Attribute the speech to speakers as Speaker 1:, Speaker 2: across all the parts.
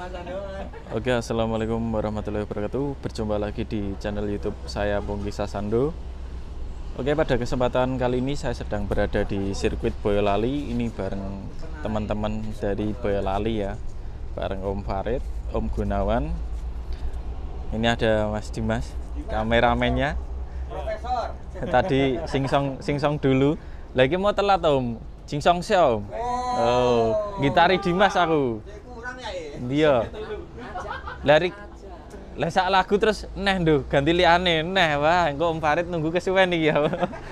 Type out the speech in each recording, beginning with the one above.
Speaker 1: Oke, assalamualaikum warahmatullahi wabarakatuh. Berjumpa lagi di channel YouTube saya Pungki Sasando. Oke, pada kesempatan kali ini saya sedang berada di sirkuit Boyolali. Ini bareng teman-teman dari Boyolali ya, bareng Om Farid, Om Gunawan. Ini ada Mas Dimas, kameramennya.
Speaker 2: Profesor.
Speaker 1: Tadi singsong dulu. Lagi mau telat Om. Singsong sih Om. Oh, gitari Dimas aku.
Speaker 2: Kurang ya,
Speaker 1: Dia. Lari sak lagu terus neh nduh ganti liane neh wah engko Om Farid nunggu kesuwen iki ya.
Speaker 2: Oh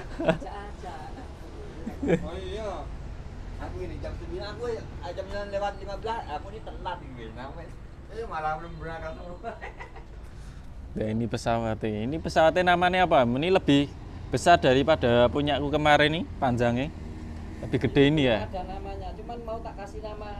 Speaker 2: iya. Aku ini jam 9 aku jam 9 lewat 15 aku ini telat iki. Malah belum berangkat.
Speaker 1: Nah, ini pesawatnya. Ini pesawatnya namanya apa? Ini lebih besar daripada punyaku kemarin nih, panjangnya. Lebih gede ini ya.
Speaker 3: Ada namanya, cuman mau tak kasih nama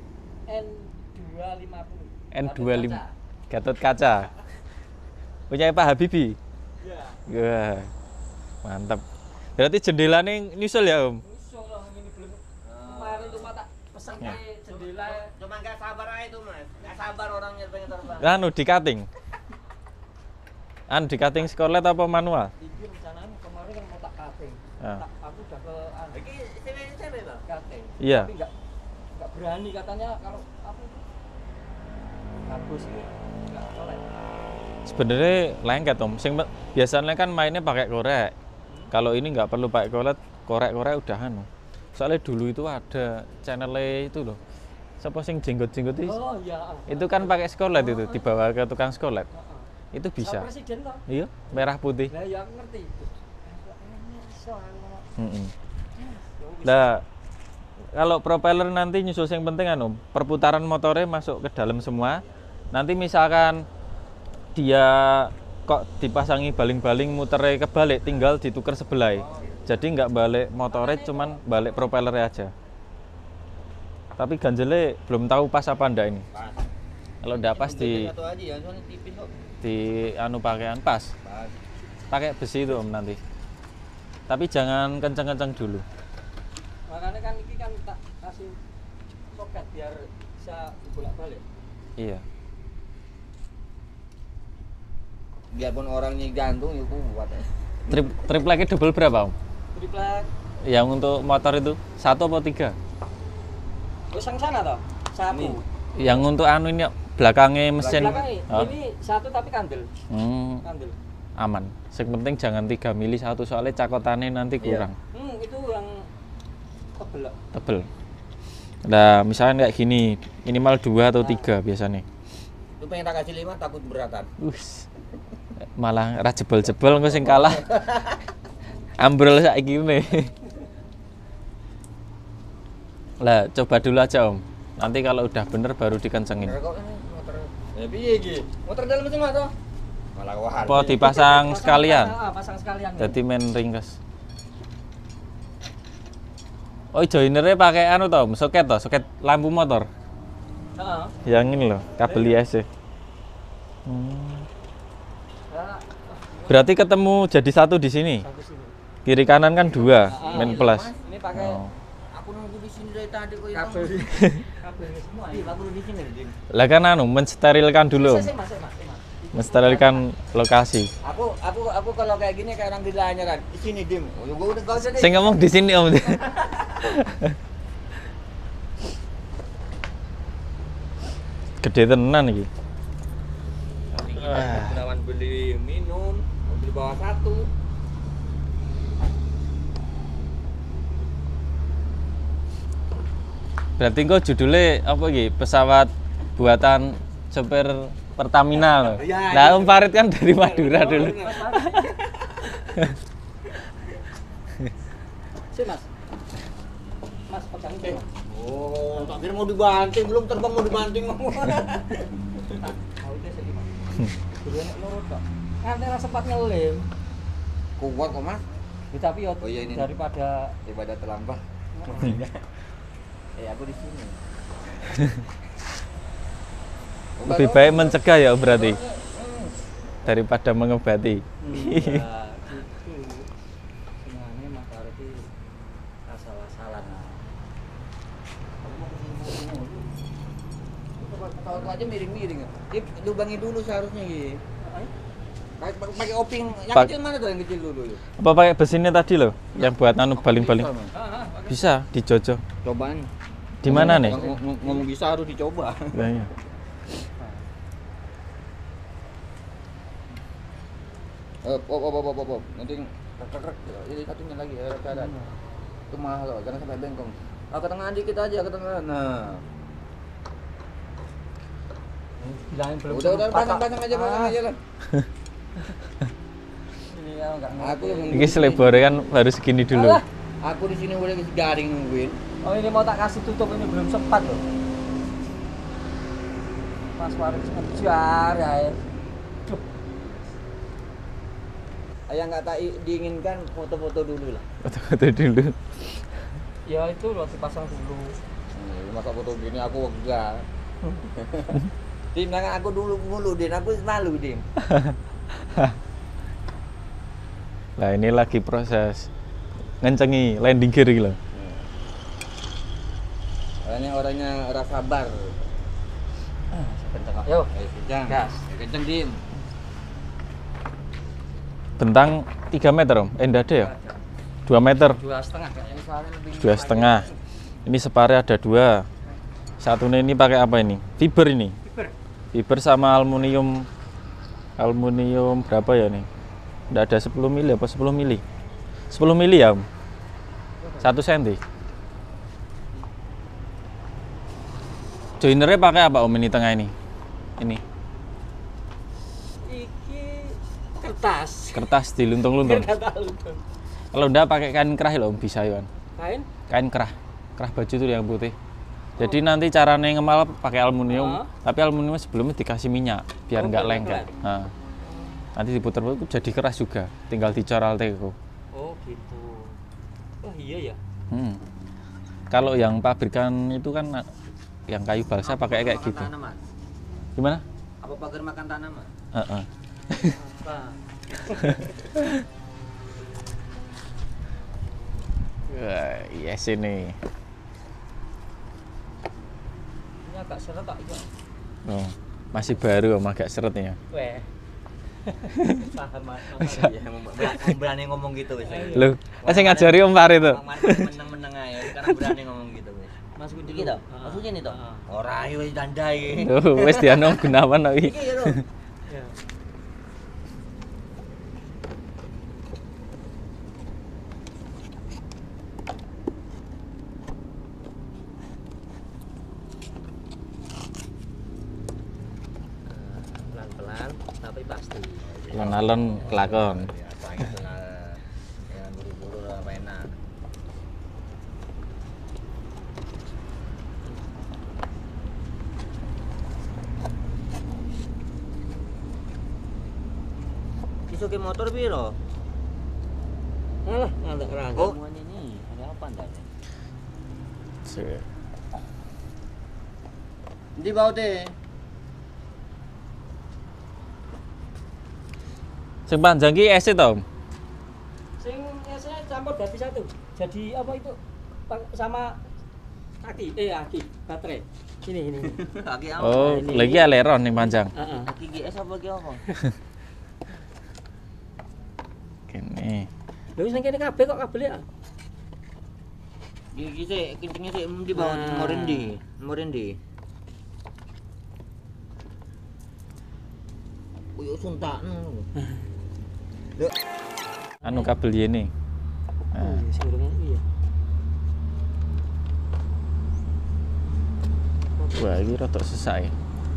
Speaker 3: N250.
Speaker 1: N25 Gatot Kaca. Punya Pak Habibie? Iya. Wah. Mantap. Berarti jendelanya nyusul ya, Om?
Speaker 3: Usul loh, ini belum. Kemarin cuma tak pesan
Speaker 1: Ya.
Speaker 3: jendela.
Speaker 2: Cuma enggak sabar aja itu, Mas. Enggak sabar orangnya pengen terbang.
Speaker 1: Anu di cutting. Di cutting skorlet apa manual?
Speaker 3: Ini rencananya kemarin kan mau tak cutting.
Speaker 1: Ah.
Speaker 3: Aku udah ke
Speaker 2: Iki cewek loh.
Speaker 3: cutting.
Speaker 1: Iya.
Speaker 3: Tapi enggak berani katanya kalau aku bagus gitu. Enggak boleh.
Speaker 1: Sebenarnya lengket Om. Biasanya kan mainnya pakai korek. Kalau ini nggak perlu pakai korek udah anu. Soalnya dulu itu ada channelnya itu loh. Siapa sing jenggot-jenggot itu?
Speaker 3: Oh iya.
Speaker 1: Itu kan pakai skorlet itu, dibawa ke tukang skorlet. Itu bisa.
Speaker 3: Sama presiden toh.
Speaker 1: Iya, merah putih.
Speaker 3: Lah ya aku ngerti.
Speaker 1: Nah, kalau propeller nanti nyusul yang penting anu, perputaran motornya masuk ke dalam semua. Nanti misalkan dia kok dipasangi baling-baling muternya kebalik, tinggal ditukar sebelah. Jadi nggak balik motornya, cuman balik propellernya aja. Tapi ganjelnya belum tahu pas apa ndak ini.
Speaker 2: Pas.
Speaker 1: Kalau ndak pas
Speaker 2: Satu aja ya, soalnya tipis kok.
Speaker 1: di anu pakaian pas.
Speaker 2: Pas.
Speaker 1: Pakai besi itu Om nanti. Tapi jangan kencang-kencang dulu.
Speaker 3: Makanya kan ini kan tak kasih soket biar bisa bolak-balik.
Speaker 1: Iya.
Speaker 2: Biarpun orangnya gantung ya kuat ya.
Speaker 1: Tripleknya double berapa Om?
Speaker 3: Triplek.
Speaker 1: Yang untuk motor itu 1 atau 3?
Speaker 3: Terus yang sana toh? Satu.
Speaker 2: Ini.
Speaker 1: Yang untuk anu ini belakangnya mesin.
Speaker 3: Belakangnya
Speaker 1: Oh.
Speaker 3: ini satu tapi kandel. Kandel.
Speaker 1: Aman. Yang penting jangan 3 mili satu soalnya cakotannya nanti kurang.
Speaker 3: Itu yang tebel.
Speaker 1: Tebel. Nah, misalnya kayak gini, minimal 2 atau 3 biasanya.
Speaker 2: Lu pengen tak kasih 5 takut beratan.
Speaker 1: Malah ra jebol-jebol engko sing kalah. Ambrol saiki ngene. Lah, coba dulu aja, Om. Nanti kalau udah bener baru dikencengin.
Speaker 2: Kok ini motor. Ya piye iki? Motor dalam mesin mah toh? Malah wahar.
Speaker 1: Apa dipasang sekalian?
Speaker 3: Pasang sekalian.
Speaker 1: Jadi main ringkes. Oh, joinernya pakai anu toh, soket toh, soket lampu motor.
Speaker 3: Heeh.
Speaker 1: Yang ini loh, kabel IS. Berarti ketemu jadi satu di sini.
Speaker 3: Bagus ini.
Speaker 1: Kiri kanan kan 2, main plus.
Speaker 3: Ini pakai
Speaker 1: Oh.
Speaker 2: Aku nunggu di sini dari tadi kok itu.
Speaker 3: kabel. Kabelnya semua.
Speaker 2: Iya, aku di sini, Dim.
Speaker 1: Lah kan anu, mensterilkan dulu.
Speaker 3: Mas.
Speaker 1: Mensterilkan lokasi.
Speaker 2: Aku kalau kayak gini kayak orang gilanya kan. Di sini, Dim. Oh, gua udah enggak usah deh.
Speaker 1: Saya ngomong di sini Om. Gede tenan iki.
Speaker 2: Gunawan beli minum, beli bawa satu.
Speaker 1: Berarti kok judulnya apa iki? Pesawat buatan sopir Pertamina loh.
Speaker 2: Ya,
Speaker 1: Nah,
Speaker 2: iya.
Speaker 1: Om Farid kan dari Madura dulu.
Speaker 3: Si Mas. Mas pegang itu.
Speaker 2: Oh, tak kira mau dibanting, belum terbang mau dibanting.
Speaker 3: Mau itu sih Mas. Dulu nek loro tok. Kan ora sempat ngelem.
Speaker 2: Kuat kok, Mas.
Speaker 3: Ya, tapi ya
Speaker 2: Oh, iya, ini.
Speaker 3: daripada
Speaker 2: Daripada terlambat. Aku di sini.
Speaker 1: Lebih baik mencegah ya Om berarti daripada mengobati.
Speaker 3: Iya, gitu. Sebenarnya Mas Farid itu asal-asalan.
Speaker 2: Pesawat aja miring-miring. Dia lubangi dulu seharusnya gitu. Pakai oping yang kecil mana tuh yang kecil dulu?
Speaker 1: Apa pakai bus ini tadi loh, yang buat anu baling-baling? Bisa dijojo.
Speaker 2: Cobaan.
Speaker 1: Di mana nih?
Speaker 2: Ngomong bisa harus dicoba.
Speaker 1: Nah, iya.
Speaker 2: Op. Nanti krek ini satunya lagi ada. Itu mahal loh, jangan sampai bengkong. Ke tengah dikit aja, ke tengah. Nah.
Speaker 3: Bilangin belum.
Speaker 2: Udah pasang aja lah.
Speaker 3: Ini ya enggak.
Speaker 2: Aku yang
Speaker 1: Ini selebarnya kan baru segini dulu.
Speaker 3: Alah.
Speaker 2: Aku di sini udah garing nungguin.
Speaker 3: Oh ini mau tak kasih tutup ini belum sempat loh. Mas Waris ngejar ya.
Speaker 2: Yang nggak tak diinginkan foto-foto dulu lah.
Speaker 1: Foto-foto dulu.
Speaker 3: Ya itu loh dipasang dulu.
Speaker 2: Masa foto gini aku enggak. Dim, jangan aku dulu mulu, Din. Aku malu, Dim.
Speaker 1: Nah ini lagi proses ngencengi landing gear gitu loh.
Speaker 2: Orangnya rasa sabar.
Speaker 3: Kenceng kok. Yo.
Speaker 2: Ayo kencang.
Speaker 3: Gas.
Speaker 2: Ayo kencang, Dim.
Speaker 1: Bentang 3 meter om? Enggak ada ya? 2 meter?
Speaker 3: 2,5 kayaknya soalnya lebih.
Speaker 1: 2,5. Ini separe ada 2. Satunya ini pakai apa ini? Fiber ini. Fiber sama aluminium. Aluminium berapa ya nih? Enggak ada 10 mili apa 10 mili? 10 mili ya om? 1 cm. Joinernya pakai apa om ini tengah ini? Ini
Speaker 3: Iki kertas.
Speaker 1: kertas diluntung-luntung.
Speaker 3: Kata luntung.
Speaker 1: Kalau enggak pakai kain kerah loh om, bisa ya kan?
Speaker 3: Kain?
Speaker 1: Kain kerah baju tuh yang putih. Jadi nanti caranya ngemal pakai aluminium, tapi aluminium sebelumnya dikasih minyak biar nggak
Speaker 3: biar
Speaker 1: lengket. Nah, nanti diputar jadi keras juga, tinggal dicoral teko.
Speaker 3: Oh gitu. Oh iya ya.
Speaker 1: Kalau yang pabrikan itu kan yang kayu balsa pakai kayak gitu.
Speaker 2: Tanaman.
Speaker 1: Gimana?
Speaker 2: Apa pagar makan tanaman?
Speaker 1: Heeh.
Speaker 3: Apa?
Speaker 1: Wah, yes ini.
Speaker 3: Ini agak seret tak ya.
Speaker 1: Oh, masih baru om, agak seret ya.
Speaker 3: Weh. Paham mas.
Speaker 2: Iya, berani ngomong gitu wis.
Speaker 1: Loh, saya ngajari om Fari tuh.
Speaker 2: Meneng-meneng aja, sekarang berani ngomong gitu wis.
Speaker 3: Mas Gun
Speaker 2: Iki to? Maksudnya ini to? Ora ayo dandai.
Speaker 1: Tuh, wes dianu Gunawan lagi.
Speaker 2: Iki lho.
Speaker 3: Ya. Pelan-pelan tapi pasti.
Speaker 1: Alon-alon kelakon.
Speaker 2: Jangan buru-buru apa enak. Iso ke motor piro?
Speaker 3: Alah, ngantuk rangga.
Speaker 2: Oh, ini ada apa ndak? Di bawah teh.
Speaker 1: Sing panjang ki es to, Om?
Speaker 3: Sing esnya campur jadi satu. Jadi apa itu? Sama aki, baterai. Ini.
Speaker 2: Kaki apa?
Speaker 1: Oh,
Speaker 3: ini.
Speaker 1: lagi aileron ning panjang.
Speaker 3: Heeh.
Speaker 2: Kaki GS apa ki apa?
Speaker 1: Kene.
Speaker 3: Lho sing kene kabeh kok kabelnya.
Speaker 2: Iki sik kencengnya sik di bawah morendi. Kuyo suntakno. Lho,
Speaker 1: Anu kabel ini.
Speaker 3: Oh, iya sing urunge iya.
Speaker 1: Wah, ini rotok sesak ya.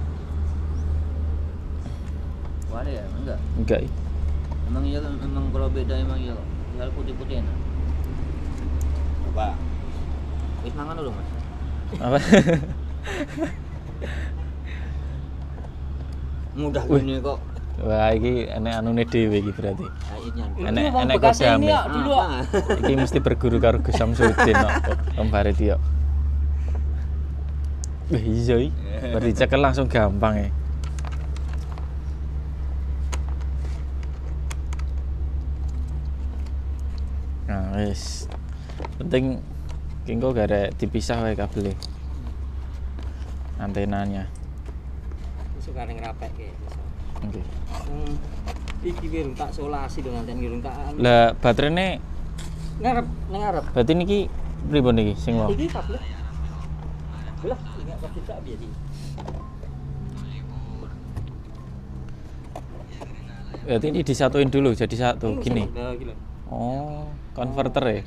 Speaker 2: ada ya? Enggak.
Speaker 1: Enggak.
Speaker 2: Emang iya emang kalau beda emang iya. Tinggal putih-putih enak. Coba. Wis mangan dulu, Mas.
Speaker 1: Apa?
Speaker 2: Mudah
Speaker 1: Wih.
Speaker 2: gini kok.
Speaker 1: Wah, iki enek anune dhewe iki berarti.
Speaker 2: Kayaknya.
Speaker 1: Enek kodame.
Speaker 3: ini dulu.
Speaker 1: Iki mesti berguru karo Gus Samsudin kok. Om Farid yo. Wah, iya iki. Berarti cekel langsung gampang ya. Nah, wis. Penting kengko gak ada dipisah wae kabelnya. Antenanya.
Speaker 3: suka ngerapeke.
Speaker 1: Oke.
Speaker 3: Iki wirung tak solasi dong nanti wirung tak
Speaker 1: Lah baterainya
Speaker 3: ngarep ngarep.
Speaker 1: berarti niki pripun niki sing mau?
Speaker 3: Iki tablet. Belah ingat kabeh tak biasa.
Speaker 1: Berarti ini disatuin dulu jadi satu gini.
Speaker 3: Nah, gila.
Speaker 1: Oh, converter ya.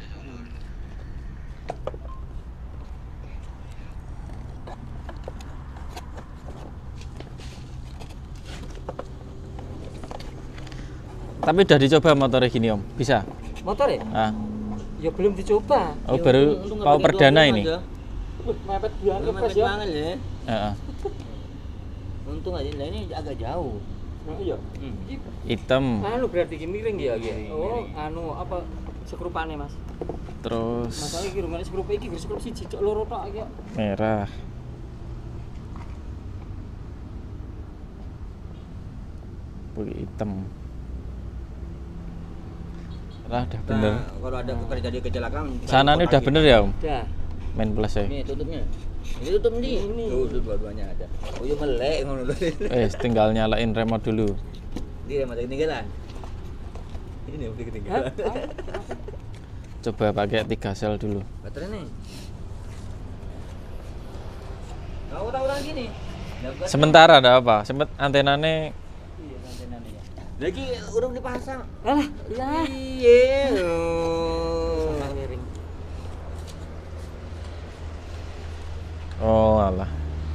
Speaker 1: Tapi udah dicoba motornya gini Om, bisa?
Speaker 3: Motor ya?
Speaker 1: Ah,
Speaker 3: Ya belum dicoba.
Speaker 1: oh
Speaker 3: Ya,
Speaker 1: baru
Speaker 3: untung
Speaker 1: mau
Speaker 3: nggak
Speaker 1: perdana
Speaker 3: begitu
Speaker 1: ini.
Speaker 3: aja. Mepet banget
Speaker 2: Mepet
Speaker 3: Mas ya.
Speaker 2: banget ya.
Speaker 1: Heeh.
Speaker 2: Untung aja, nah ini agak jauh.
Speaker 3: Nah, iya. Iki
Speaker 1: Hitam,
Speaker 3: anu berarti iki miring ya iki. Oh, anu apa sekrupane Mas?
Speaker 1: terus
Speaker 3: Masalah iki rumane sekrup iki sekrup siji cok loro tok iki.
Speaker 1: merah. Putih hitam. Lah udah bener.
Speaker 2: Nah, kalau ada terjadi kecelakaan,
Speaker 1: Sana ini udah bener ya Om?
Speaker 3: Udah.
Speaker 1: Main plus ya.
Speaker 2: Ini tutupnya. Ini tutup nih.
Speaker 3: Ini.
Speaker 2: Tuh, dua-duanya ada. Oh, iya melek ngono tadi.
Speaker 1: Tinggal nyalain remote dulu.
Speaker 2: Dia mati ketinggalan. Ini udah ketinggalan.
Speaker 1: Coba pakai 3 sel dulu.
Speaker 2: Baterai nih. Tahu orang gini.
Speaker 1: Sementara ada apa? Sempet antenane
Speaker 3: Iya, antenane ya.
Speaker 2: Lagi urung dipasang.
Speaker 3: Alah, iya.
Speaker 2: Iya.
Speaker 3: Sama miring.
Speaker 1: oh alah.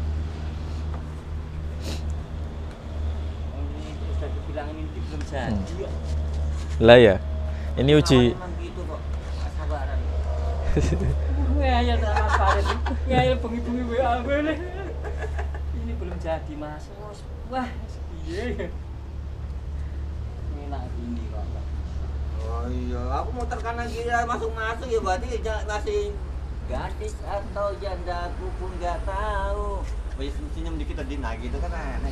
Speaker 3: Ini sudah dibilang ini belum jadi kok.
Speaker 1: Lah ya. Ini uji
Speaker 2: Memang gitu kok. Sabaran.
Speaker 3: Ya tak Mas Farid. Ya bengi-bengi WA gue. Ini belum jadi Mas. Wah, piye? Enak ini kok.
Speaker 2: Oh iya, aku mau kanan kiri masuk-masuk ya berarti masih gadis atau janda aku pun nggak tahu. Banyak senyum dikit tadi nah gitu kan enak.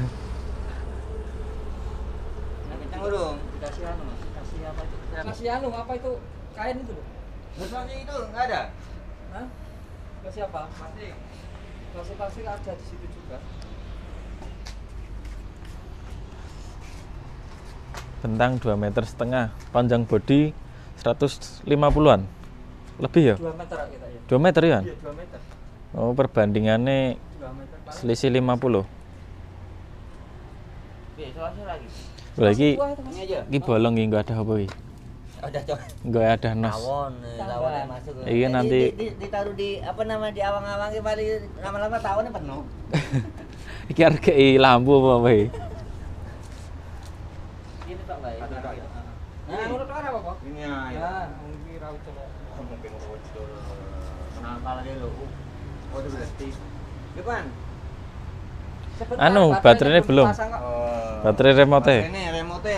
Speaker 2: Nah, kencang dong.
Speaker 3: Dikasih anu Mas. Kasih apa itu? Kasih anu apa itu? Kain itu loh.
Speaker 2: Sesuatu itu nggak ada.
Speaker 3: Hah? Kasih apa? Plastik. Plastik ada di situ juga.
Speaker 1: bentang 2,5 meter, panjang bodi 150-an. Lebih ya?
Speaker 3: 2 meter kita ya.
Speaker 1: 2 meter ya?
Speaker 3: Iya, 2 meter.
Speaker 1: Oh, perbandingannya
Speaker 3: 2 meter.
Speaker 1: selisih 50.
Speaker 2: Oke, soalnya lagi.
Speaker 1: Lagi
Speaker 2: Ini aja.
Speaker 1: iki bolong iki enggak ada apa iki?
Speaker 2: Udah coba.
Speaker 1: Enggak ada nos.
Speaker 2: Tawon yang masuk.
Speaker 1: Iya, nanti
Speaker 2: ditaruh di apa nama di awang-awang kembali lama-lama tawonnya penuh.
Speaker 1: Iki arep kei lampu apa iki?
Speaker 3: Ini tak baik.
Speaker 2: Nah,
Speaker 3: Nah, menurut arah apa?
Speaker 2: Ini
Speaker 3: Ya,
Speaker 2: ya.
Speaker 3: mungkin raut coba.
Speaker 2: Mungkin kenapa lagi lo? Oh, itu berarti. Depan.
Speaker 1: Anu, baterainya belum. Baterai remote.
Speaker 2: Ini remote.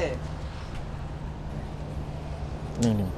Speaker 1: Ini.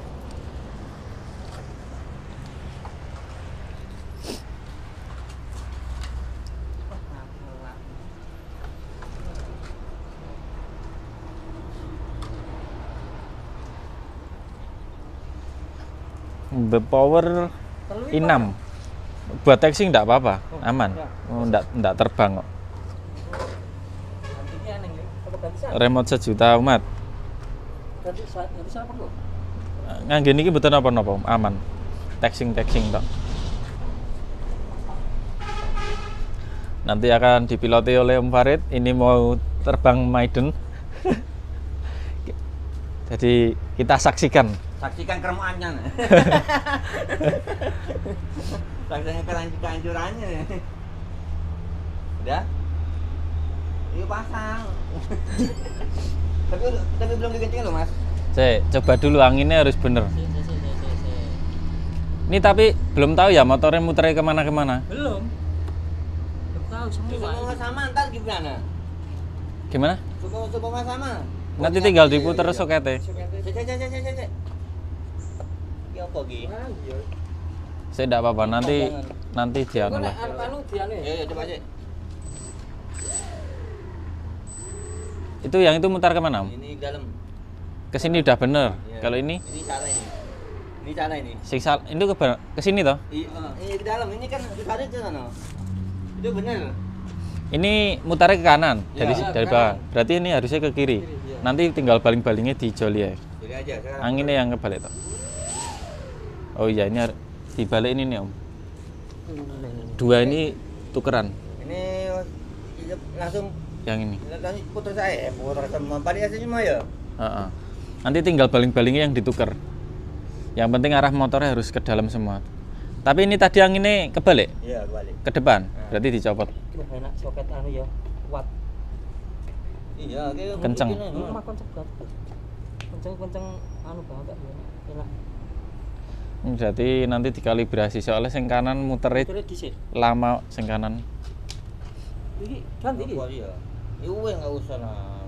Speaker 1: The Power i6. Buat taxi enggak apa-apa, aman. Oh, enggak terbang kok.
Speaker 3: Nantinya aneh ya. Apa ganti sana?
Speaker 1: Remote 1 juta umat.
Speaker 3: Ganti sana perlu.
Speaker 1: Ngangge niki mboten napa-napa, aman. Taxing tok. Nanti akan dipiloti oleh Om Farid. Ini mau terbang Maiden. Jadi kita saksikan.
Speaker 2: Saksikan keremuannya. Saksikan kehancurannya. Udah? Yuk pasang. tapi belum dikencingin loh, Mas.
Speaker 1: Saya coba dulu anginnya harus bener. Ini tapi belum tahu ya motornya muternya kemana-kemana.
Speaker 3: Belum. Belum tahu semua.
Speaker 2: Semua sama ntar gimana?
Speaker 1: Gimana?
Speaker 2: Semua sama.
Speaker 1: Nanti tinggal diputer soketnya.
Speaker 2: Cek. Ya apa Gi?
Speaker 1: Saya enggak apa-apa, nanti dia
Speaker 3: Kok
Speaker 1: lah.
Speaker 3: anu diane.
Speaker 2: Ya coba aja.
Speaker 1: Itu yang itu mutar kemana Om?
Speaker 2: Ini dalam.
Speaker 1: Kesini udah bener.
Speaker 2: Iya.
Speaker 1: Kalau ini
Speaker 2: Ini cara ini. Ini cara ini.
Speaker 1: siksa itu ke sini toh?
Speaker 2: Ini ke dalam. Ini kan ditarik ke sana. Itu bener.
Speaker 1: Ini mutarnya ke kanan dari
Speaker 2: Iya,
Speaker 1: dari
Speaker 2: ke
Speaker 1: bawah.
Speaker 2: kanan.
Speaker 1: Berarti ini harusnya ke kiri.
Speaker 2: Iya.
Speaker 1: Nanti tinggal baling-balingnya di joli ya.
Speaker 2: Jadi aja sekarang.
Speaker 1: Anginnya yang kebalik toh. Oh iya, ini dibalik ini nih Om. Dua ini tukeran.
Speaker 2: Ini langsung
Speaker 1: Yang ini.
Speaker 2: putar saya, putar semua. Variasi semua ya.
Speaker 1: Heeh. Nanti tinggal baling-balingnya yang ditukar. Yang penting arah motornya harus ke dalam semua. Tapi ini tadi anginnya kebalik,
Speaker 2: Iya, balik.
Speaker 1: ke depan. Berarti dicopot.
Speaker 3: Wah, enak soket anu ya. Kuat.
Speaker 2: Iya, kayak
Speaker 1: Kenceng.
Speaker 3: Mah kenceng banget. Kenceng anu banget ya. Enak.
Speaker 1: Berarti nanti dikalibrasi soalnya sing kanan muternya
Speaker 3: Kira dhisik.
Speaker 1: lama sing kanan.
Speaker 3: Iki ganti iki.
Speaker 2: Iya. Iya, nggak usah lah.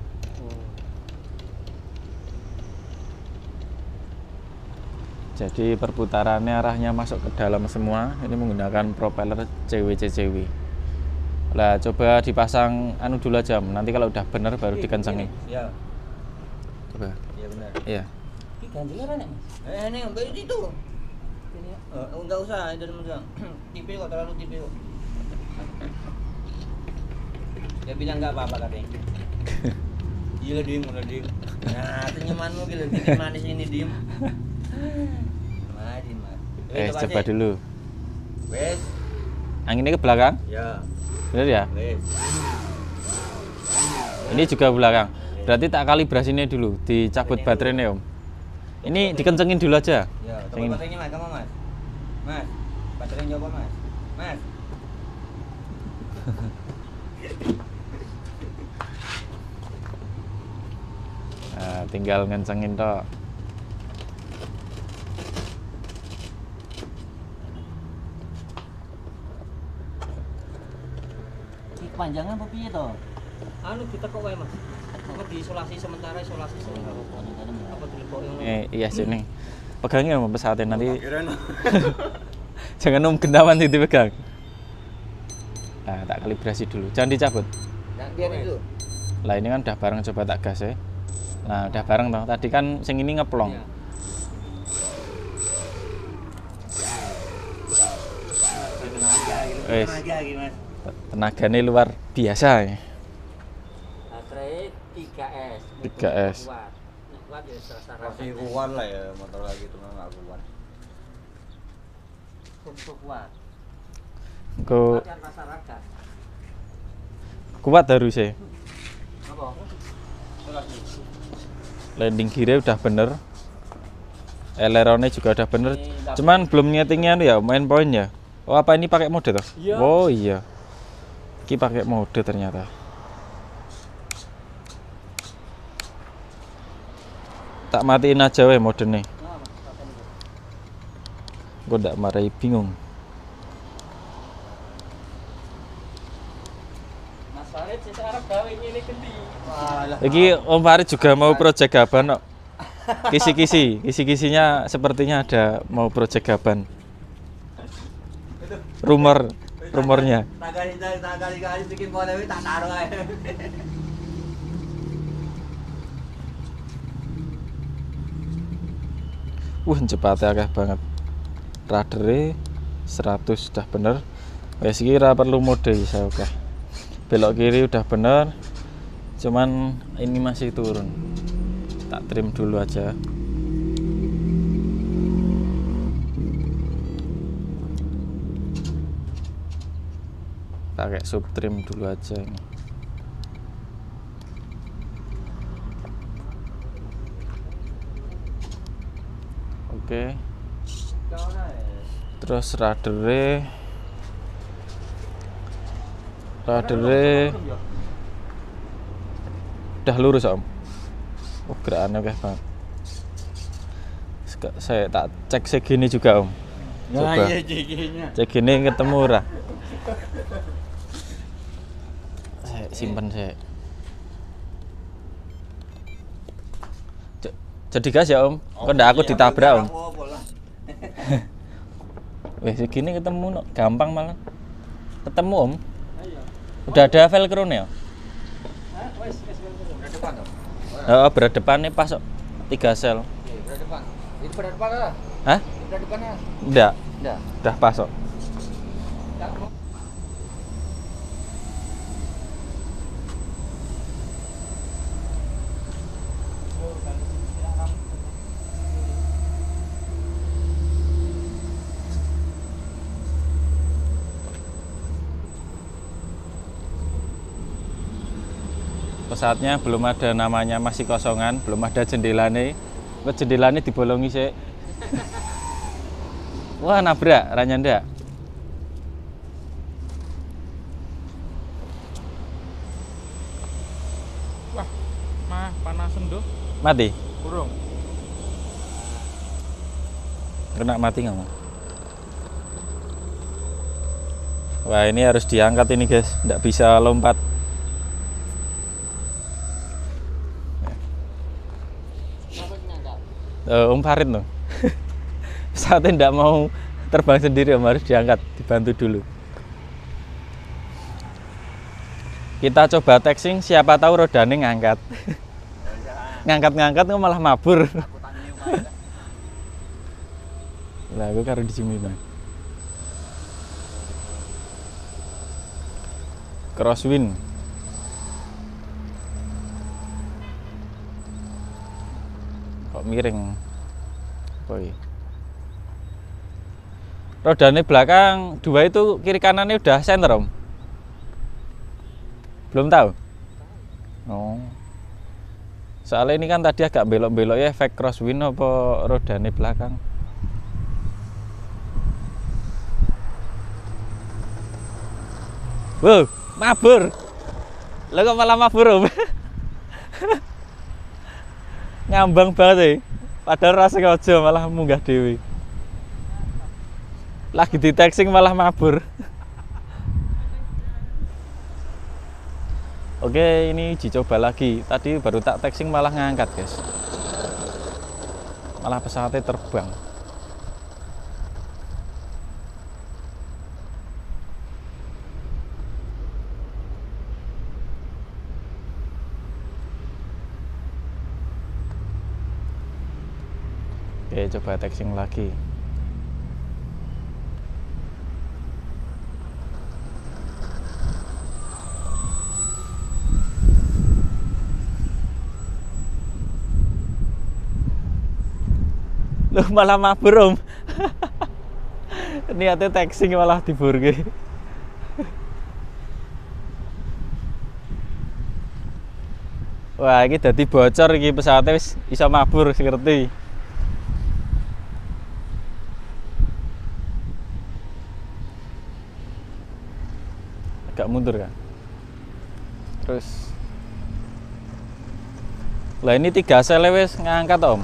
Speaker 1: Jadi perputarannya arahnya masuk ke dalam semua. Ini menggunakan propeller CW. Lah coba dipasang anu dulu aja. Nanti kalau udah bener baru dikencengin.
Speaker 2: Iya.
Speaker 1: Coba.
Speaker 2: Iya benar.
Speaker 1: Iya.
Speaker 3: Iki ganjilnya enak, Mas.
Speaker 2: Ini ambil itu.
Speaker 3: Ini ya.
Speaker 2: Enggak usah, itu teman-teman. Tipe kok terlalu tipe kok. Dia bilang enggak apa-apa katanya. Gila diem, udah diem. Nah, senyumanmu gila bikin manis ini diem. Mari, Mas.
Speaker 1: Coba dulu.
Speaker 2: Wes.
Speaker 1: Anginnya ke belakang.
Speaker 2: Ya.
Speaker 1: Bener ya?
Speaker 2: Wes.
Speaker 1: Ini juga belakang. Berarti tak kalibrasinya dulu, dicabut baterainya Om. Ini dikencengin dulu aja.
Speaker 2: Ya,
Speaker 1: Yang
Speaker 2: coba
Speaker 1: ini.
Speaker 2: baterainya Mas, kamu Mas. Mas, baterainya coba Mas. Mas.
Speaker 1: Nah, tinggal ngencengin toh.
Speaker 2: Iki panjangan apa piye to?
Speaker 3: Anu ditekok wae, Mas. Apa diisolasi sementara isolasi sementara. Apa dilebok yang
Speaker 1: Iya sini. Pegangin Om pesawatnya nanti.
Speaker 2: Kirain.
Speaker 1: Jangan Om gendawan itu pegang. Nah, tak kalibrasi dulu. Jangan dicabut.
Speaker 2: Nah, biar itu.
Speaker 1: Lah ini kan udah bareng, coba tak gas ya. Nah, udah bareng toh. Tadi kan sing ini ngeplong.
Speaker 3: Iya.
Speaker 1: Wes.
Speaker 2: Tenaga iki, Mas.
Speaker 1: Tenaganya luar biasa ya.
Speaker 3: Baterai 3S.
Speaker 1: 3S.
Speaker 3: Kuat. Nek kuat ya serasa
Speaker 2: Masih kuat lah ya motor lagi itu enggak kuat.
Speaker 3: Cukup kuat.
Speaker 1: Ku
Speaker 3: Kuat yang masyarakat.
Speaker 1: kuat harusnya.
Speaker 3: Apa?
Speaker 1: Landing gear udah bener. Aileronnya juga udah bener. Cuman belum nyetingnya ya main poin ya. Oh apa ini pakai mode toh?
Speaker 3: Iya.
Speaker 1: Oh iya. Ini pakai mode ternyata. Tak matiin aja weh modenya.
Speaker 3: Nah, Mas, pakai ini.
Speaker 1: Gue ndak marahi bingung.
Speaker 3: Mas Farid sing arep gawe ngene genti.
Speaker 2: Walah.
Speaker 1: Lagi Om Farid juga mau project gaban kok. Kisi-kisinya sepertinya ada mau project gaban. Rumornya.
Speaker 2: Tak kali bikin polemik tak taruh aja.
Speaker 1: Cepatnya akeh banget. Radere 100 udah bener. Wes iki ra perlu mode bisa oke. Belok kiri udah bener. Cuman ini masih turun. Tak trim dulu aja. Pakai subtrim dulu aja ini. Oke. Terus radere udah lurus Om. Oh gerakannya oke banget. Saya tak cek segini juga Om.
Speaker 2: Nah,
Speaker 1: Coba
Speaker 2: iya cekinya.
Speaker 1: cek gini ketemu ora. Saya simpen saya. Jadi gas ya Om. Kok ndak aku ditabrak Om. Weh segini ketemu no. Gampang malah. Ketemu Om. Udah ada velcro nya.
Speaker 2: Depan dong.
Speaker 1: Oh, berdepannya pas kok. 3 sel.
Speaker 2: Oke, depan. Itu pada depan lah.
Speaker 1: Hah?
Speaker 2: Pada depannya.
Speaker 1: Enggak,
Speaker 2: Udah.
Speaker 1: udah pas kok. Pesawatnya belum ada namanya, masih kosongan, belum ada jendelane. Kok jendelane dibolongi sih. Wah, nabrak ranyanda.
Speaker 4: Wah, mah panasan doh.
Speaker 1: Mati.
Speaker 4: Burung.
Speaker 1: Kena mati nggak mau? Wah, ini harus diangkat ini guys, nggak bisa lompat. Om Farid loh. Pesawatnya nggak mau terbang sendiri, Om, harus diangkat, dibantu dulu. Kita coba taxing, siapa tahu rodanya ngangkat. Ngangkat-ngangkat kok malah mabur. Lah, aku karo di sini bang. Crosswind. Kok miring? Boy. Rodanya belakang dua itu, kiri kanannya udah center, Om? Belum tahu? Oh. Soalnya ini kan tadi agak belok-belok ya, efek crosswind apa rodanya belakang. Wow, mabur. Lah kok malah mabur, Om? Ngambang banget ya. Padahal rasa sengaja malah munggah dewi. Lagi di taxing malah mabur. Oke, ini uji coba lagi. Tadi baru tak taxing malah ngangkat, guys. Malah pesawatnya terbang. Oke, coba taxing lagi. Loh, malah mabur, Om. Niatnya taxing malah diburge. Wah, ini dadi bocor iki pesawatnya, wis iso mabur ngerti. Agak mundur kan. Terus lah, ini 3 sel wis ngangkat, Om.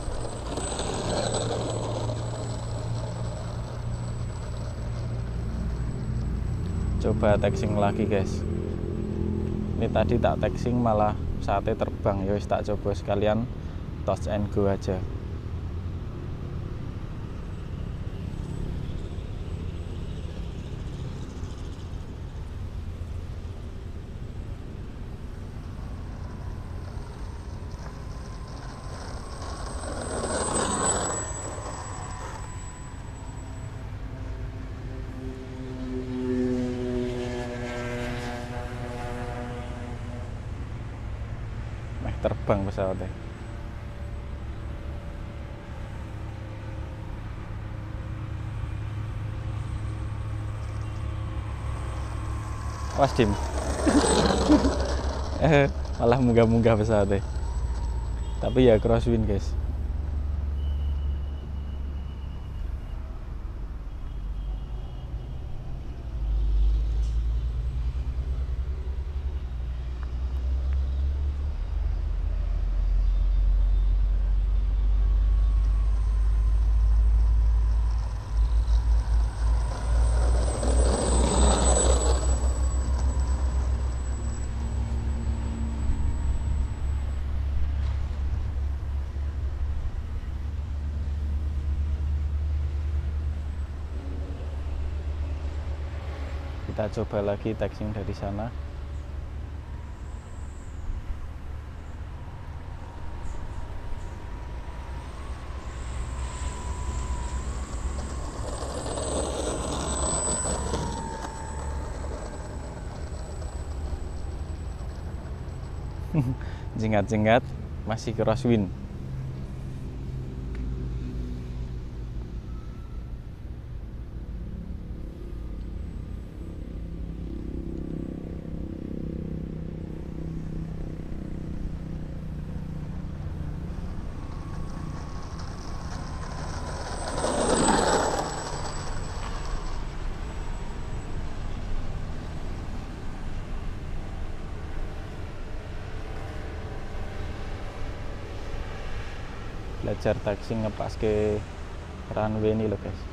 Speaker 1: Coba taxing lagi, guys. Ini tadi tak taxing malah saatnya terbang. Ya wis, tak coba sekalian touch and go aja. Terbang pesawatnya. Was dim. Malah munggah-munggah pesawatnya. Tapi ya crosswind, guys. Kita coba lagi taxing dari sana. Jengat-jengat masih crosswind. belajar taxing ngepas ke runway ini loh guys.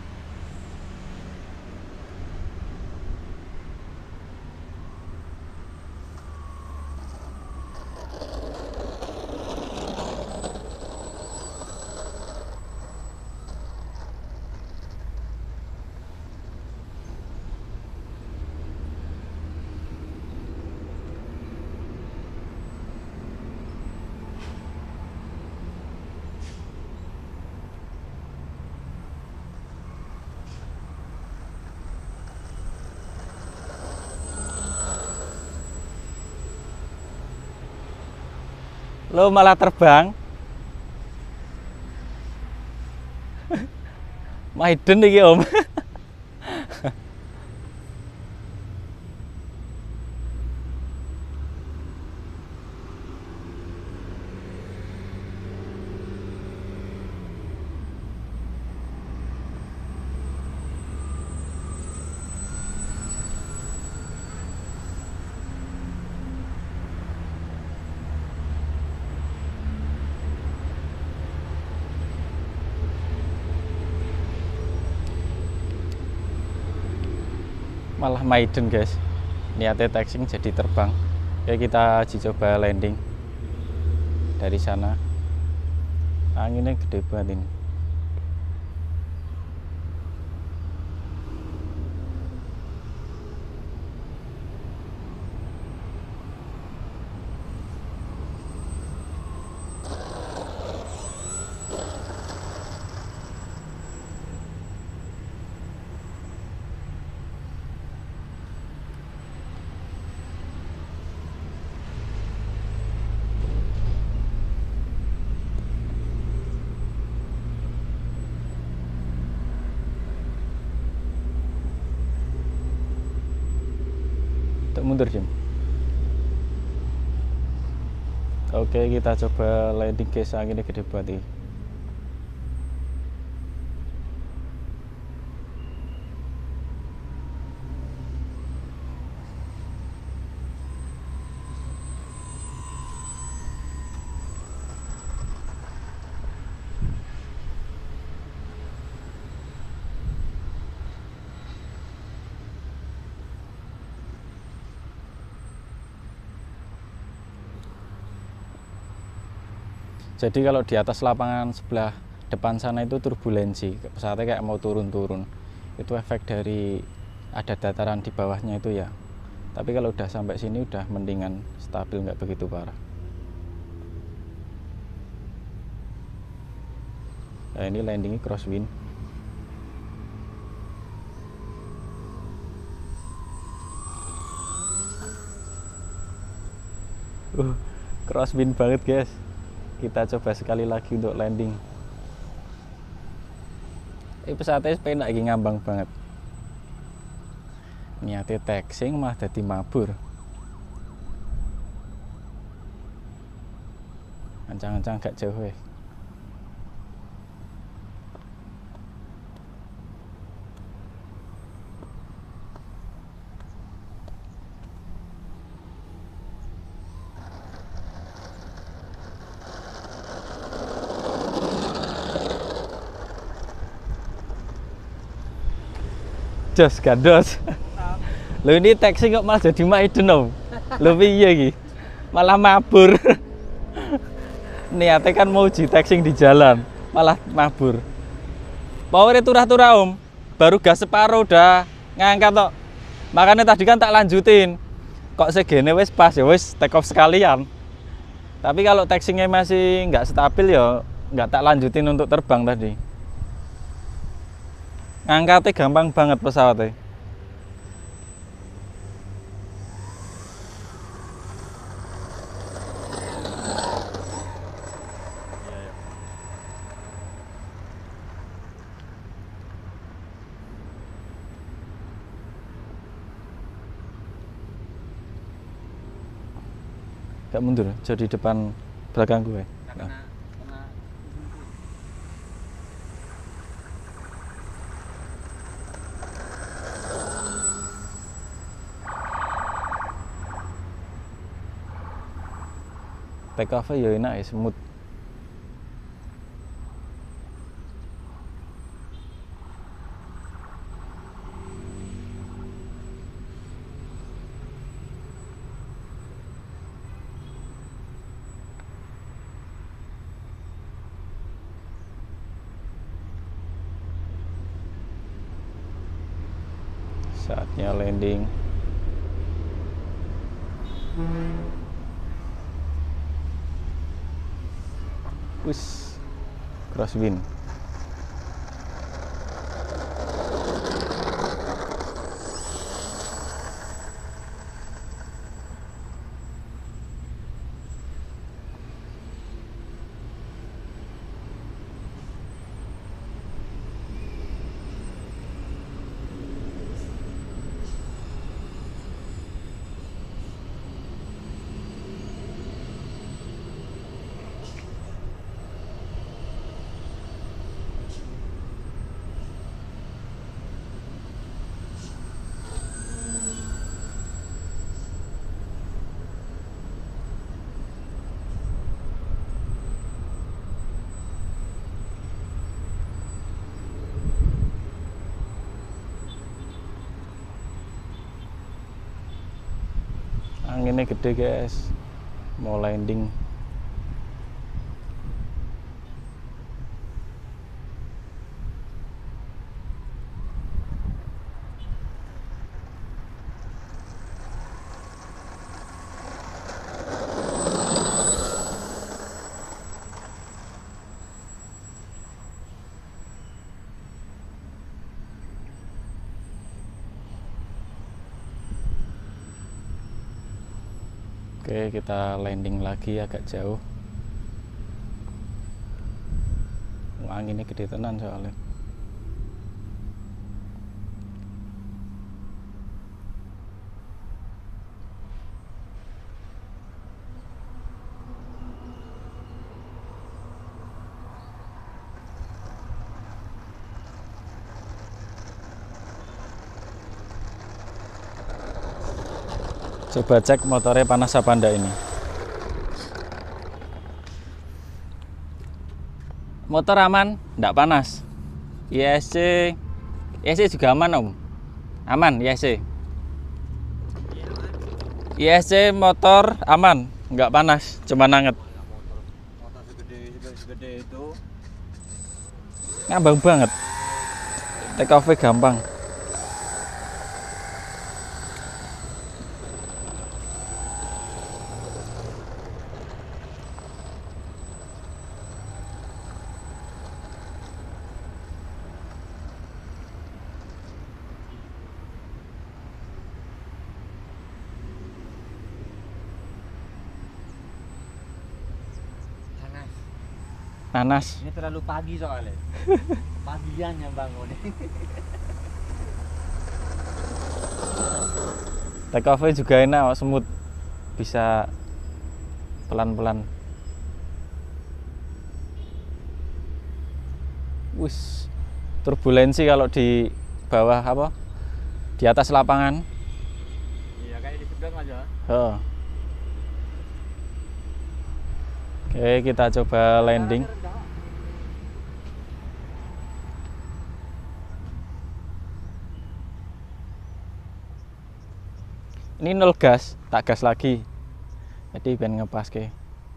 Speaker 1: Lo malah terbang. Maiden iki Om. Malah maiden guys, niatnya taxing jadi terbang. Oke, kita uji coba landing dari sana. Anginnya gede banget ini. Mundur Jim. Oke, kita coba landing guys, anginnya gede banget ini. Jadi kalau di atas lapangan sebelah depan sana itu turbulensi, pesawatnya kayak mau turun-turun. Itu efek dari ada dataran di bawahnya itu ya. Tapi kalau udah sampai sini udah mendingan, stabil, nggak begitu parah. Nah, ini landingnya crosswind. Crosswind banget guys. Kita coba sekali lagi untuk landing. Pesawatnya pengen lagi ngambang banget. Niatnya taxing malah jadi mabur. Ancang-ancang gak jauh ya. Jos gandos. Lo ini taxi kok malah jadi maiden Om. Lo piye iki? Malah mabur. Niatnya kan mau uji taxing di jalan, malah mabur. Powernya turah-turah Om. Baru gas separuh udah ngangkat tok. Makanya tadi kan tak lanjutin. Kok segene wis pas ya wis take off sekalian. Tapi kalau taxingnya masih nggak stabil ya nggak tak lanjutin untuk terbang tadi. Ngangkatnya gampang banget pesawatnya. Gak mundur, jadi depan belakang gue. Nah. Take off ya enak ya, smooth. Saatnya landing. Wis, crosswind. Anginnya gede guys, mau landing. Oke, kita landing lagi agak jauh. Anginnya gede tenan soalnya. Coba cek motornya panas apa enggak ini. Motor aman, enggak panas. ISC juga aman om. Aman ISC. ISC motor aman, enggak panas, cuma anget.
Speaker 2: Motor segede itu.
Speaker 1: Ngambang banget. Take off gampang. Panas.
Speaker 2: Ini terlalu pagi soalnya. Pagian yang bangun.
Speaker 1: Take off juga enak, smooth. Bisa pelan-pelan. Wis, turbulensi kalau di bawah apa? Di atas lapangan.
Speaker 2: Iya, kayak di seberang aja.
Speaker 1: Oh. Oke, kita coba landing. Ini nol gas, tak gas lagi. Jadi ben ngepas ke.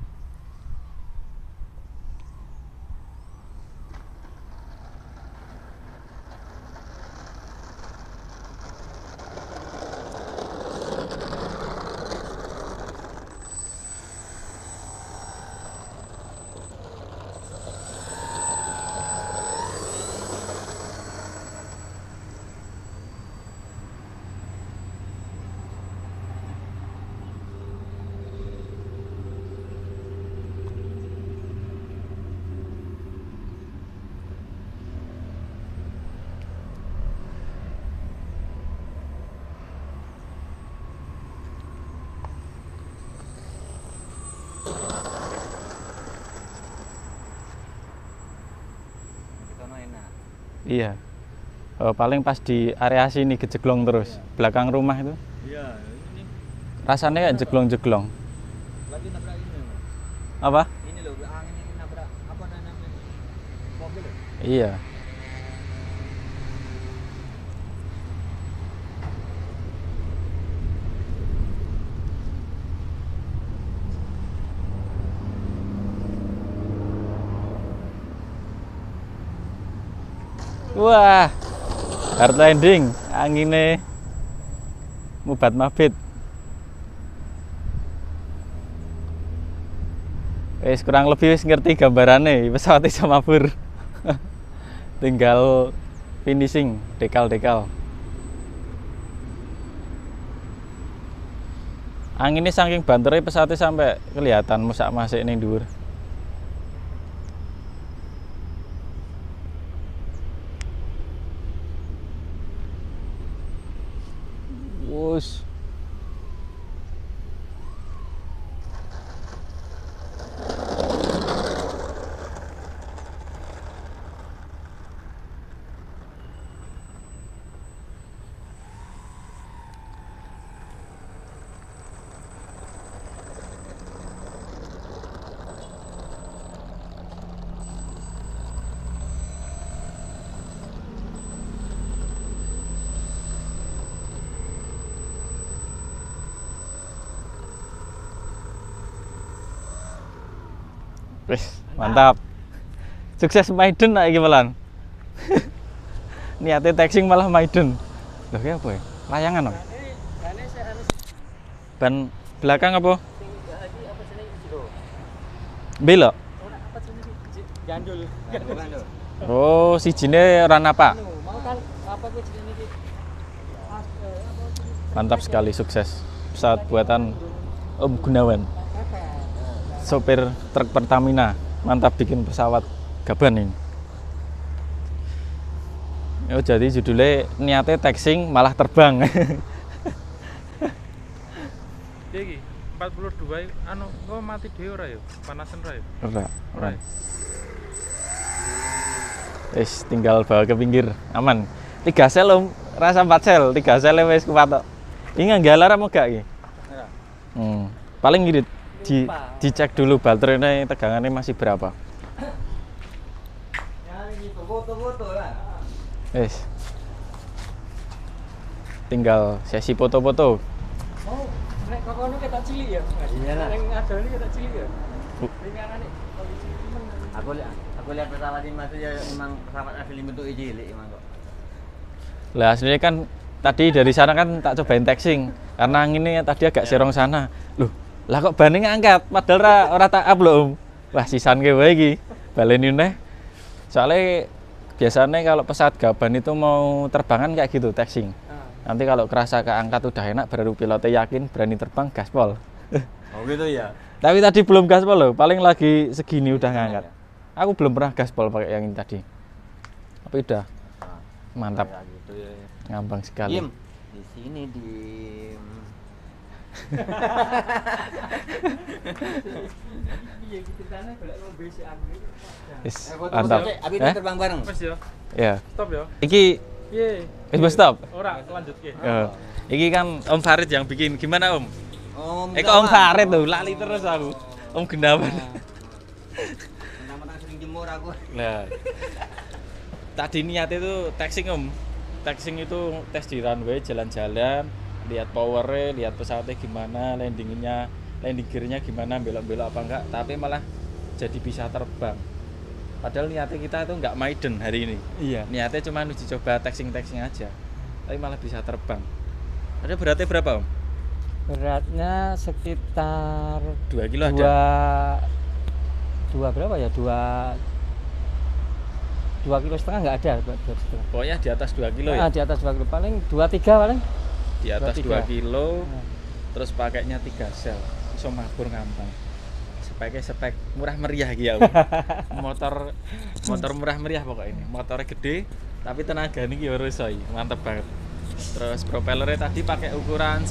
Speaker 1: Iya. Paling pas di area sini kejeglong terus. Belakang rumah itu.
Speaker 2: Iya, ini
Speaker 1: Rasanya kayak jeglong-jeglong.
Speaker 2: lagi nabrak ini.
Speaker 1: Apa?
Speaker 2: Ini loh, angin ini nabrak apa namanya? Mobil.
Speaker 1: Iya. Wah, hard landing, anginnya mubat mabit. Wis kurang lebih wis ngerti gambarannya pesawat iso mabur. Tinggal finishing, dekal-dekal. Anginnya saking banternya pesawatnya sampai kelihatan musak masih ning dhuwur. Wus. Wis, mantap. Sukses maiden lah iki pelan. Niatnya taxing malah maiden. Loh ki apa ya? Layangan apa? Ban belakang apa? Belok.
Speaker 3: Gandul.
Speaker 1: Oh, sijine ora napa.
Speaker 3: Mau kan apa kuwi jenenge iki?
Speaker 1: Mantap sekali, sukses. Pesawat buatan Om Gunawan. Sopir truk Pertamina, mantap bikin pesawat gaban ini. Oh, jadi judulnya niatnya taxing malah terbang.
Speaker 4: Iki 42 anu kok mati dhewe ora ya? Panasan ora ya?
Speaker 1: Ora. Tinggal bawa ke pinggir, aman. 3 sel Om, rasa 4 sel, 3 sel wis kuat tok. Ini nggak alarm mau gak iki? Paling ngirit. Dicek dulu baterainya tegangannya masih berapa.
Speaker 2: Ya ini foto-foto lah.
Speaker 1: Tinggal sesi foto-foto.
Speaker 3: Oh, nek kok kono ketok cilik ya.
Speaker 2: Iyalah.
Speaker 3: Ning adone ketok cilik ya. Ringanane kondisi temen.
Speaker 2: Aku lihat pesawat ini masih ya memang pesawat asli bentuk cilik emang kok.
Speaker 1: Lah aslinya kan tadi dari sana kan tak cobain taxing karena anginnya tadi agak serong sana. Loh, lah kok banding angkat padahal ora tak up lho Om. Wah sisan ke wae iki. Baleni neh. Soalnya biasanya kalau pesawat gaban itu mau terbangan kayak gitu taxing. Nanti kalau kerasa keangkat udah enak baru pilotnya yakin berani terbang gaspol.
Speaker 2: Oh gitu ya.
Speaker 1: Tapi tadi belum gaspol loh, paling lagi segini udah ngangkat. Aku belum pernah gaspol pakai yang ini tadi. Tapi udah mantap.
Speaker 2: Kayak gitu ya.
Speaker 1: Ngambang sekali.
Speaker 2: Diem. Di sini diem.
Speaker 3: Iya gitu ceritanya golek ngombe si anggur.
Speaker 1: Mantap.
Speaker 2: Abi terbang bareng.
Speaker 4: Wes ya.
Speaker 1: Ya.
Speaker 4: Stop ya.
Speaker 1: Iki
Speaker 4: Piye?
Speaker 1: wis stop.
Speaker 4: Ora lanjutke.
Speaker 1: Iki kan Om Farid yang bikin. Gimana Om?
Speaker 2: Om.
Speaker 1: Kok Om Farid tuh lali terus aku. Om Gunawan.
Speaker 2: Mentang-mentang sering jemur aku.
Speaker 1: Nah. Tadi niatnya itu taxing Om. Taxing itu tes di runway, jalan-jalan, lihat powernya, lihat pesawatnya gimana, landing gearnya gimana, belok-belok apa enggak, tapi malah jadi bisa terbang. Padahal niatnya kita itu enggak maiden hari ini.
Speaker 3: Iya.
Speaker 1: Niatnya cuma uji coba taxing aja, tapi malah bisa terbang. Ada beratnya berapa Om?
Speaker 3: Beratnya sekitar
Speaker 1: 2 kilo ada?
Speaker 3: Dua berapa ya? 2,5 kilo nggak ada, 2,5.
Speaker 1: Pokoknya di atas 2 kilo ya?
Speaker 3: Di atas 2 kilo, paling 2-3 paling.
Speaker 1: Di atas 2
Speaker 3: 2,3.
Speaker 1: kilo,
Speaker 3: Nah.
Speaker 1: terus pakainya 3 sel, iso mabur gampang. Speknya spek murah meriah gitu ya. motor murah meriah pokoknya ini. Motornya gede, tapi tenaga ini ya iso, mantep banget. Terus propellernya tadi pakai ukuran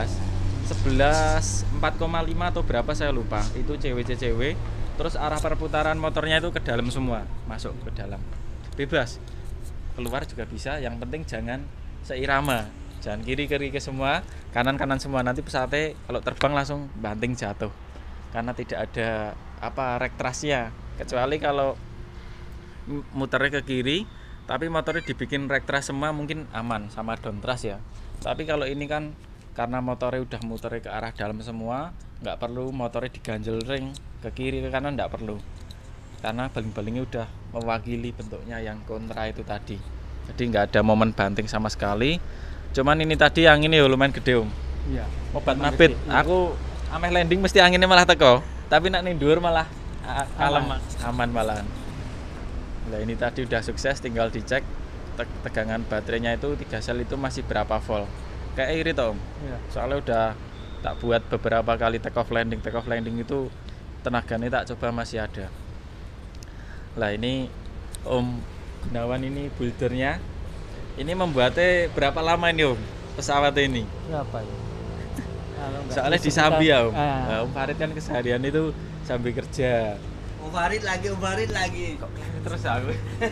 Speaker 1: 4,5 atau berapa saya lupa. Itu CW. Terus arah perputaran motornya itu ke dalam semua, masuk ke dalam. Bebas. Keluar juga bisa, yang penting jangan seirama. Jangan kiri ke semua, kanan semua, nanti pesawatnya kalau terbang langsung banting jatuh. Karena tidak ada rektrasnya, kecuali kalau muternya ke kiri tapi motornya dibikin rektras semua mungkin aman sama downtrust ya. Tapi kalau ini kan karena motornya udah muternya ke arah dalam semua, nggak perlu motornya diganjel ring ke kiri ke kanan, nggak perlu, karena baling-balingnya udah mewakili bentuknya yang kontra itu tadi. Jadi nggak ada momen banting sama sekali. Cuman ini tadi anginnya ya lumayan gede Om.
Speaker 3: Iya.
Speaker 1: Obat
Speaker 3: Emang
Speaker 1: mabit.
Speaker 3: gede, iya.
Speaker 1: Aku ameh landing mesti anginnya malah teko. Tapi nak ning dhuwur malah kalem, aman malahan. Nah ini tadi udah sukses, tinggal dicek tegangan baterainya itu 3 sel itu masih berapa volt. Kayak iri toh Om.
Speaker 3: Iya.
Speaker 1: Soalnya udah tak buat beberapa kali take off landing itu tenaganya tak coba masih ada. Lah ini Om Gunawan ini buildernya. Ini membuatnya berapa lama ini Om pesawat ini?
Speaker 3: Berapa ya? Kalau nggak
Speaker 1: Soalnya di
Speaker 3: sekitar-
Speaker 1: Sambi ya Om.
Speaker 3: Ah.
Speaker 1: Nah, Om Farid kan keseharian itu sambil kerja.
Speaker 2: Om Farid lagi.
Speaker 1: Terus aku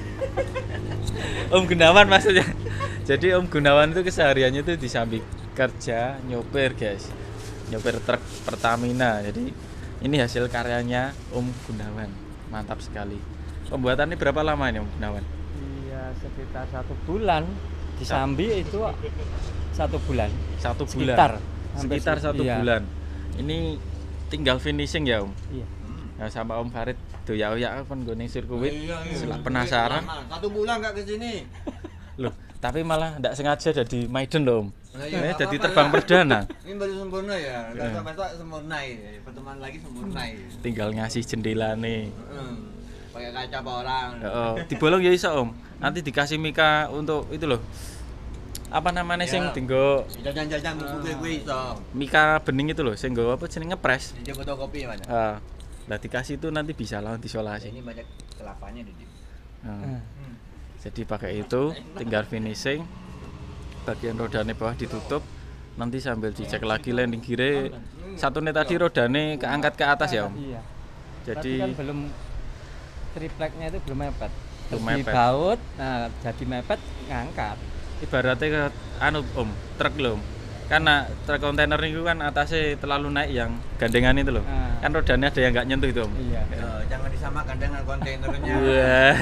Speaker 1: Om Gunawan maksudnya. Jadi Om Gunawan itu kesehariannya itu di Sambi kerja nyopir guys, nyopir truk Pertamina. Jadi ini hasil karyanya Om Gunawan, mantap sekali. Pembuatannya berapa lama ini Om Gunawan?
Speaker 3: Iya, sekitar 1 bulan. Di Sambi itu 1 bulan.
Speaker 1: 1 bulan.
Speaker 3: Sekitar. Hampir
Speaker 1: Sekitar 1
Speaker 3: iya.
Speaker 1: bulan. Ini tinggal finishing ya Om.
Speaker 3: Iya.
Speaker 1: Nah, sama Om Farid doyak-oyak kan gue ning sirkuit.
Speaker 2: Iya.
Speaker 1: Setelah penasaran.
Speaker 2: Lama. 1 bulan nggak ke sini.
Speaker 1: Loh, tapi malah tidak sengaja jadi maiden loh Om.
Speaker 2: Nah, iya,
Speaker 1: Ini
Speaker 2: nggak
Speaker 1: jadi
Speaker 2: apa-apa
Speaker 1: terbang
Speaker 2: lah.
Speaker 1: perdana.
Speaker 2: Ini baru sempurna ya.
Speaker 1: Iya.
Speaker 2: Besok sempurna ya. Pertemuan lagi sempurna ya.
Speaker 1: Tinggal ngasih jendela nih.
Speaker 2: Pakai kaca apa orang.
Speaker 1: Oh, dibolong ya iso Om. Nanti dikasih mika untuk itu loh. Apa namanya sing
Speaker 2: Ya.
Speaker 1: tinggo
Speaker 2: Jajan-jajan buku gue iso.
Speaker 1: mika bening itu loh, sing nggo apa jenenge ngepres.
Speaker 2: Ini fotokopi mana?
Speaker 1: Lah dikasih itu nanti bisa lawan disolasi.
Speaker 2: Ini banyak kelapanya di sini.
Speaker 1: Nah, jadi pakai itu tinggal finishing. Bagian rodanya bawah ditutup. Nanti sambil dicek lagi landing gear. Satunya tadi rodanya keangkat ke atas ya Om.
Speaker 3: Iya.
Speaker 1: Jadi
Speaker 3: Berarti kan belum tripleknya itu belum mepet.
Speaker 1: Belum
Speaker 3: Di
Speaker 1: mepet.
Speaker 3: baut, nah jadi mepet ngangkat.
Speaker 1: ibaratnya ke anu Om, truk loh Om. Karena truk kontainer itu kan atasnya terlalu naik yang gandengan itu loh.
Speaker 3: Ah.
Speaker 1: Kan rodanya ada yang nggak nyentuh itu Om.
Speaker 3: Iya.
Speaker 2: Jangan disamakan dengan kontainernya.
Speaker 1: Wah.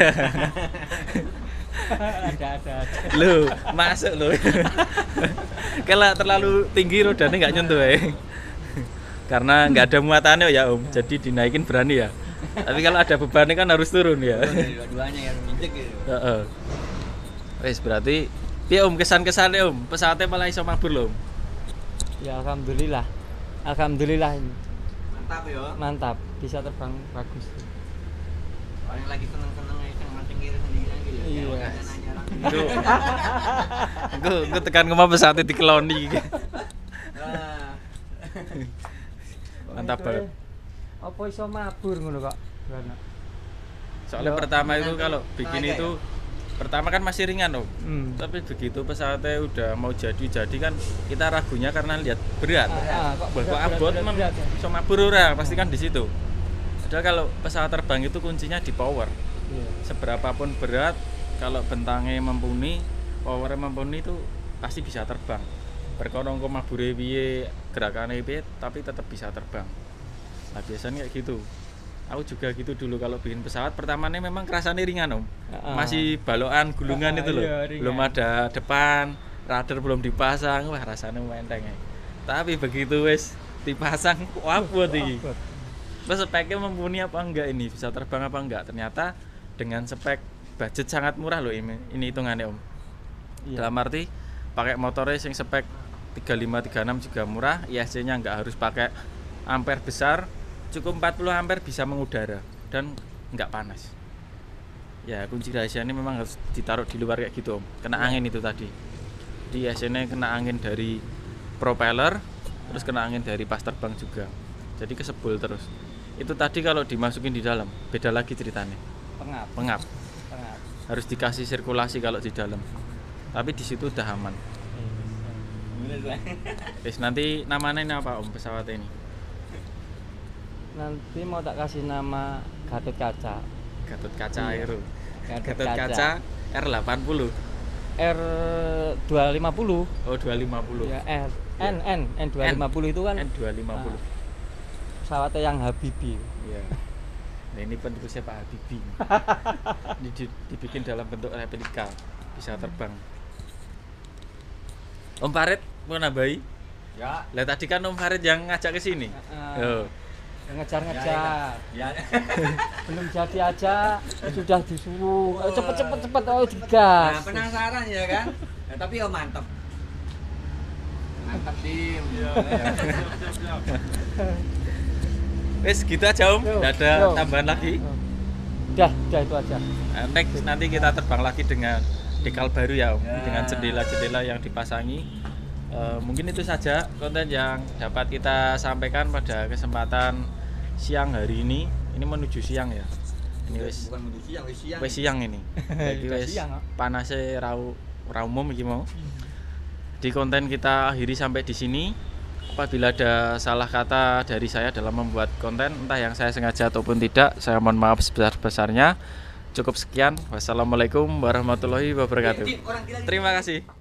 Speaker 3: ada.
Speaker 1: Loh, masuk loh. Kalau terlalu tinggi rodanya nggak nyentuh ya. Karena nggak ada muatannya ya Om, jadi dinaikin berani ya. Tapi kalau ada bebannya kan harus turun ya.
Speaker 2: Dua-duanya yang injek gitu.
Speaker 1: Heeh. Wes berarti piye Om kesan-kesane Om? Pesawatnya malah iso mabur loh Om.
Speaker 3: Ya alhamdulillah. Alhamdulillah ini.
Speaker 2: Mantap ya.
Speaker 3: Mantap, bisa terbang bagus.
Speaker 2: Orang lagi seneng-seneng yang mancing kiri sendiri gitu.
Speaker 3: Iya.
Speaker 2: Nggak ada nanya orang.
Speaker 1: Gue tekan kemana pesawatnya dikeloni.
Speaker 2: Nah.
Speaker 1: Mantap banget.
Speaker 3: Apa iso mabur ngono kok?
Speaker 1: Soalnya
Speaker 3: Yo,
Speaker 1: pertama itu kalau bikin
Speaker 2: tenaga
Speaker 1: itu pertama kan masih ringan Om. Tapi begitu pesawatnya udah mau jadi kan kita ragunya karena lihat berat.
Speaker 3: Kok
Speaker 1: Kok
Speaker 3: berat,
Speaker 1: abot
Speaker 3: berat,
Speaker 1: emang
Speaker 3: berat ya?
Speaker 1: iso mabur ora pasti kan di situ. Padahal kalau pesawat terbang itu kuncinya di power.
Speaker 3: Iya.
Speaker 1: Seberapapun berat kalau bentangnya mumpuni, powernya mumpuni itu pasti bisa terbang. Berkorong kok mabure piye, gerakannya piye tapi tetap bisa terbang. Nah biasanya kayak gitu. Aku juga gitu dulu kalau bikin pesawat pertamanya memang kerasanya ringan Om. Masih balokan gulungan itu loh.
Speaker 3: Iya, ringan.
Speaker 1: Belum ada depan, radar belum dipasang, wah rasanya enteng ya. Tapi begitu wes dipasang, wah buat iki. Terus speknya mumpuni apa enggak ini? Bisa terbang apa enggak? Ternyata dengan spek budget sangat murah loh ini hitungannya Om.
Speaker 3: Iya.
Speaker 1: Dalam arti pakai motornya yang spek 35 36 juga murah, ISC-nya enggak harus pakai ampere besar. Cukup 40 ampere bisa mengudara dan nggak panas. Ya kunci rahasianya memang harus ditaruh di luar kayak gitu Om. Kena angin itu tadi. Di ISC-nya kena angin dari propeller, terus kena angin dari pas terbang juga. Jadi kesebul terus. Itu tadi kalau dimasukin di dalam, beda lagi ceritanya. Pengap. Harus dikasih sirkulasi kalau di dalam. Tapi di situ udah aman. Terus nanti namanya ini apa Om pesawat ini?
Speaker 3: Nanti mau tak kasih nama Gatot Kaca.
Speaker 1: Gatot Kaca
Speaker 3: Iya.
Speaker 1: Aero.
Speaker 3: Gatot
Speaker 1: Gatot Kaca R80.
Speaker 3: R250.
Speaker 1: Oh 250.
Speaker 3: Ya, N250 itu kan
Speaker 1: N250.
Speaker 3: pesawatnya yang Habibi.
Speaker 1: Iya. Nah ini penerusnya Pak Habibie. Ini dibikin dalam bentuk replika, bisa terbang. Om Farid mau nambahi?
Speaker 2: Ya.
Speaker 1: Lah tadi kan Om Farid yang ngajak ke sini. Oh.
Speaker 3: Ngejar-ngejar.
Speaker 2: Ya.
Speaker 3: Belum jadi aja sudah disuruh. Cepet oh
Speaker 2: Nah,
Speaker 3: digas.
Speaker 2: penasaran ya kan? Nah, tapi ya mantep. Mantap tim.
Speaker 1: Wes gitu aja Om,
Speaker 3: Yo,
Speaker 1: nggak ada
Speaker 3: yo.
Speaker 1: tambahan lagi.
Speaker 3: Udah itu aja.
Speaker 1: Next nanti kita terbang lagi dengan dekal baru ya Om,
Speaker 2: Ya.
Speaker 1: dengan jendela-jendela yang dipasangi. Mungkin itu saja konten yang dapat kita sampaikan pada kesempatan siang hari ini. Ini menuju siang ya. Ini wis
Speaker 2: Bukan menuju siang, wis siang.
Speaker 1: wis siang ini. Jadi
Speaker 3: Udah
Speaker 1: wis
Speaker 3: siang, ah.
Speaker 1: panase ra umum iki mau. Di konten kita akhiri sampai di sini. Apabila ada salah kata dari saya dalam membuat konten, entah yang saya sengaja ataupun tidak, saya mohon maaf sebesar-besarnya. Cukup sekian. Wassalamualaikum warahmatullahi wabarakatuh.
Speaker 2: Tim, orang gila nih.
Speaker 1: Terima kasih.